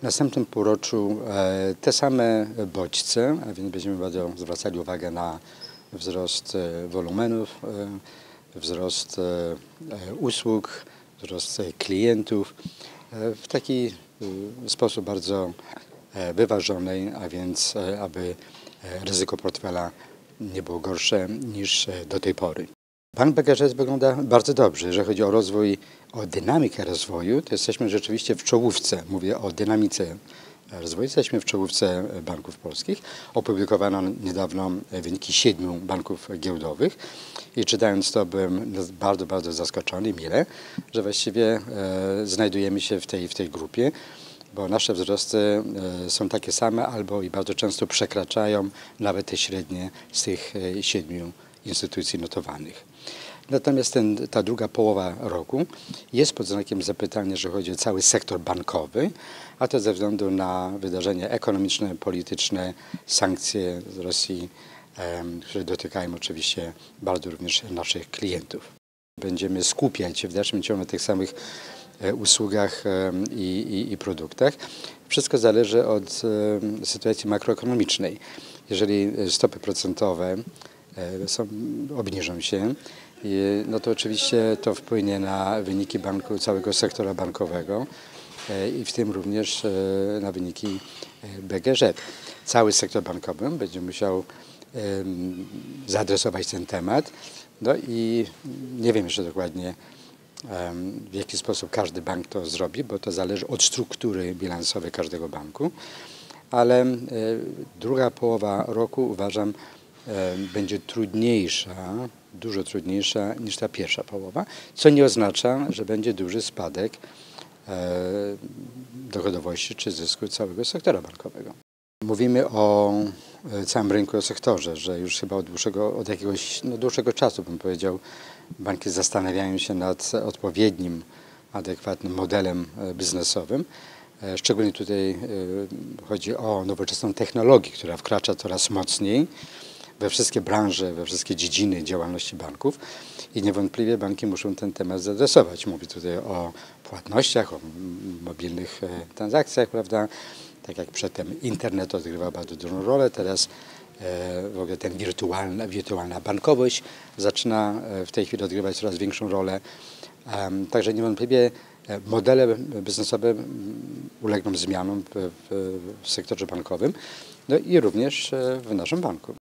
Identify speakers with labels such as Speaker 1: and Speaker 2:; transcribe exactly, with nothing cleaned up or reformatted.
Speaker 1: W następnym półroczu te same bodźce, a więc będziemy bardzo zwracali uwagę na wzrost wolumenów, wzrost usług, wzrost klientów w taki sposób bardzo wyważony, a więc aby ryzyko portfela nie było gorsze niż do tej pory. Bank B G Ż wygląda bardzo dobrze. Jeżeli chodzi o rozwój, o dynamikę rozwoju, to jesteśmy rzeczywiście w czołówce. Mówię o dynamice rozwoju. Jesteśmy w czołówce banków polskich. Opublikowano niedawno wyniki siedmiu banków giełdowych i czytając to byłem bardzo, bardzo zaskoczony, mile, że właściwie e, znajdujemy się w tej, w tej grupie, bo nasze wzrosty e, są takie same albo i bardzo często przekraczają nawet te średnie z tych e, siedmiu instytucji notowanych. Natomiast ten, ta druga połowa roku jest pod znakiem zapytania, jeżeli chodzi o cały sektor bankowy, a to ze względu na wydarzenia ekonomiczne, polityczne, sankcje z Rosji, które dotykają oczywiście bardzo również naszych klientów. Będziemy skupiać się w dalszym ciągu na tych samych usługach i, i, i produktach. Wszystko zależy od sytuacji makroekonomicznej. Jeżeli stopy procentowe są, obniżą się, no to oczywiście to wpłynie na wyniki banku, całego sektora bankowego i w tym również na wyniki B G Ż. Cały sektor bankowy będzie musiał zaadresować ten temat. No i nie wiem jeszcze dokładnie, w jaki sposób każdy bank to zrobi, bo to zależy od struktury bilansowej każdego banku, ale druga połowa roku uważam będzie trudniejsza, dużo trudniejsza niż ta pierwsza połowa, co nie oznacza, że będzie duży spadek dochodowości czy zysku całego sektora bankowego. Mówimy o całym rynku, o sektorze, że już chyba od dłuższego, od jakiegoś no, dłuższego czasu, bym powiedział, banki zastanawiają się nad odpowiednim, adekwatnym modelem biznesowym. Szczególnie tutaj chodzi o nowoczesną technologię, która wkracza coraz mocniej we wszystkie branże, we wszystkie dziedziny działalności banków i niewątpliwie banki muszą ten temat zaadresować. Mówię tutaj o płatnościach, o mobilnych transakcjach, prawda? Tak jak przedtem internet odgrywa bardzo dużą rolę, teraz w ogóle ten wirtualna, wirtualna bankowość zaczyna w tej chwili odgrywać coraz większą rolę. Także niewątpliwie modele biznesowe ulegną zmianom w, w, w sektorze bankowym, no i również w naszym banku.